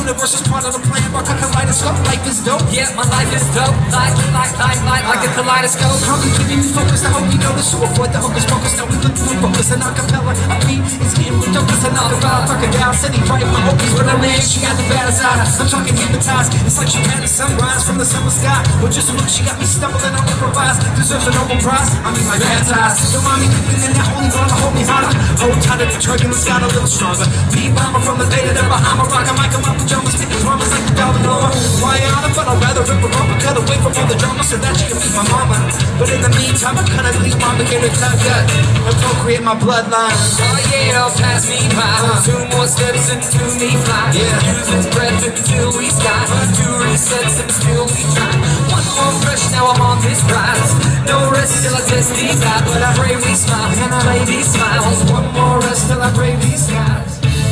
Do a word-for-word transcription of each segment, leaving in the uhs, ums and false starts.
universe is part of the plan. Rock a kaleidoscope, life is dope. Yeah, my life is dope. Life, life, life, life, like a kaleidoscope. How we keeping me focused? I hope you notice. So avoid the hocus pocus. Now we look through focus and acapella. A beat is getting with focus and all about. Fucking down, city right. My hope is when I land. She got the baddest eyes. I'm talking hypnotized. It's like she had a sunrise from the summer sky. With just a look, she got me stumbling on improvise. Deserves a Nobel Prize. I mean, my baptized. Don't mind me creeping in that holy water. Hold me harder. Hold tight at the turbulence. Got a little stronger. Beat bomber from the day to the Bahama. Rock a mic, I'm up with Jones. Spitting drummers like the Galvanova. Why honor? But I'd rather rip her up and cut away from all the drama so that she can be my mama. But in the meantime, I kinda leave mama here to cut gut and procreate my bloodline. Oh yeah, don't pass me by. Uh. Two more steps into me fly. Yeah. Use its breath until we sky. Two resets and still we try. One more rush, now I'm on this rise. No rest till I test these eyes. But I pray we smile and I lay these smiles. One more rest till I brave these skies.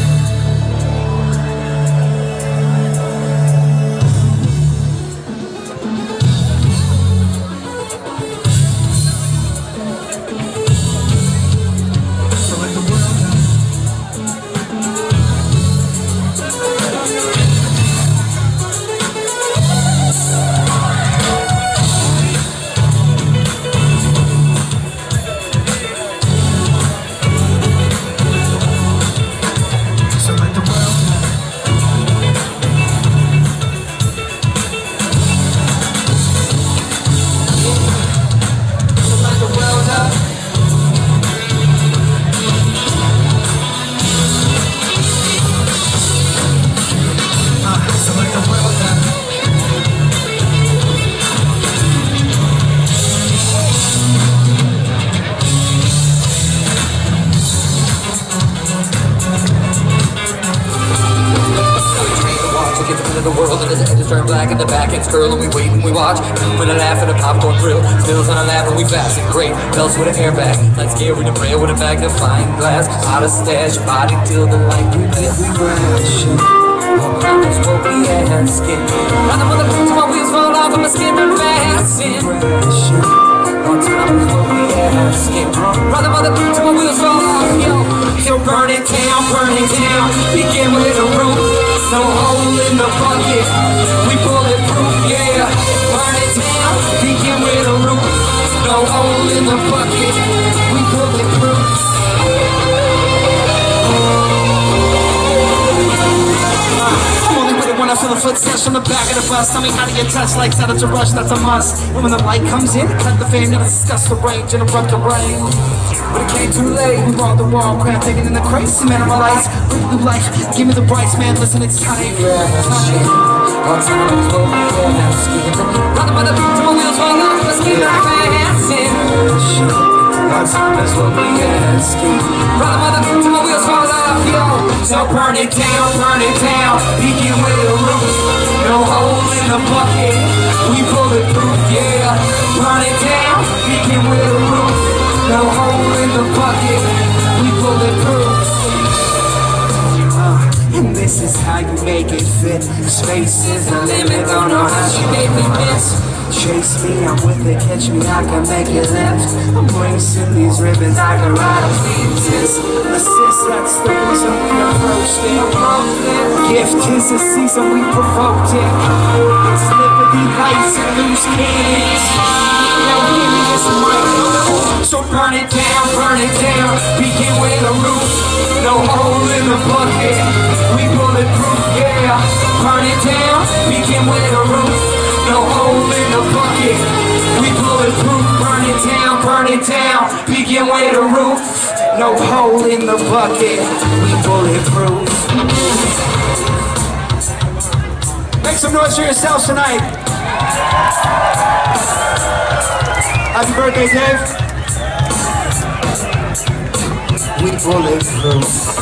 The world and its edges turn black and the back ends curl and we wait and we watch. With a laugh and a popcorn thrill, spills on a lap and we fast and great. Bells with an airbag, like scary to prayer with a magnifying glass. Out of stash, body till the light we live, we crash. All around us what we asking. Rather mother till my wheels fall off and my skin run fast in. All time is what we asking. Rather mother till my wheels fall off, yo. Yo, burn it down, burn it down. Begin with a roof. No hole in the bucket, we bulletproof, yeah. Burn it down, begin with a roof. No hole in the bucket, we bulletproof. I'm only with it when I feel the footsteps from the back of the bus. Tell me how do you touch like that? It's a rush, that's a must. And when the light comes in, cut the fame, never discuss the range, interrupt the rain. But it came too late, we rolled the wall, crap taking in the crates, minimalize, blue light, give me the brights, man, listen, it's time. All time is what we asking. Rather by the beat till my wheels fall off, let's keep our hands in. All time is what we asking. Rather by the beat till my wheels fall off, yo. So burn it down, burn it down, begin with a roof. No hole in the bucket, we bulletproof, yeah. Burn it down, begin with a roof. No hole in the bucket, we bulletproof. Uh, and this is how you make it fit. Space is the limit, don't know how she made me miss. Chase me, I'm with it, catch me, I can make it left. I'm racing these ribbons, I can ride a fetus. Assist, that's the reason we approached it. Gift is the season we provoked it. It's liberty, lights, and loose cannons. Now give me this mic. So burn it down, burn it down, begin with a roof. No hole in the bucket, we bulletproof, yeah. Burn it down, begin with a roof. No hole in the bucket, we bulletproof. Burn it down, burn it down, begin with a roof. No hole in the bucket, we bulletproof. Make some noise for yourselves tonight. Happy birthday, Dave. We bulletproof.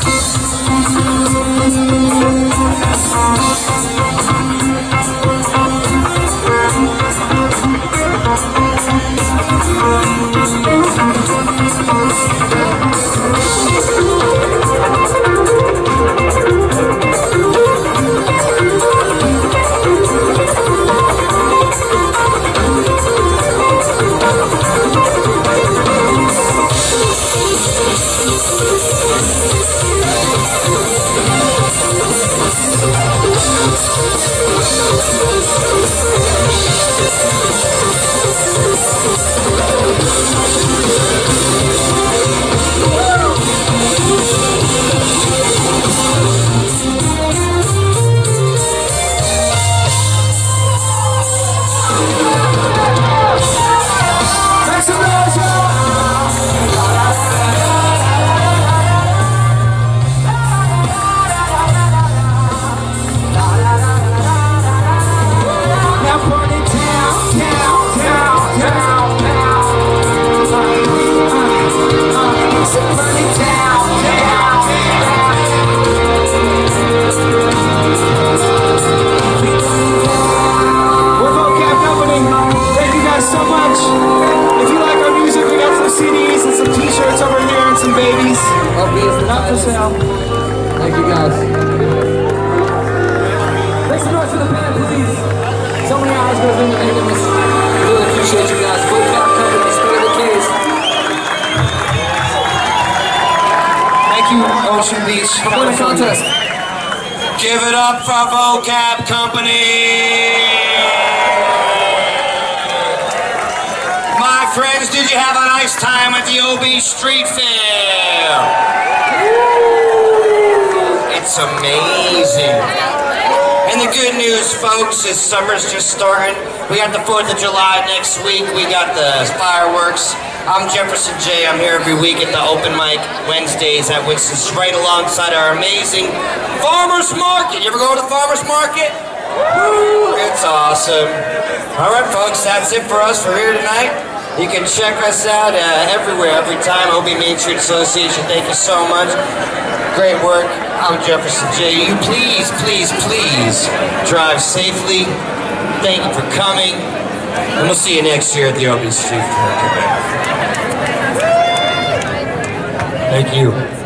Not for sale. Thank you guys. Thanks so much for the band, please. So many hours goes into making this. Really appreciate you guys. Vokab Kompany, stay the case. Thank you, Ocean Beach. I'm winning a contest. Give it up for Vokab Kompany! My friends, did you have a nice time at the O B Street Fair? It's amazing. And the good news, folks, is summer's just starting. We got the fourth of July next week. We got the fireworks. I'm Jefferson Jay. I'm here every week at the open mic Wednesdays at Winston's, right alongside our amazing farmers market. You ever go to the farmers market? Woo! It's awesome. All right, folks, that's it for us for here tonight. You can check us out uh, everywhere, every time. O B Main Street Association, thank you so much. Great work. I'm Jefferson Jay. You please, please, please drive safely. Thank you for coming. And we'll see you next year at the O B Street Fair. Thank you.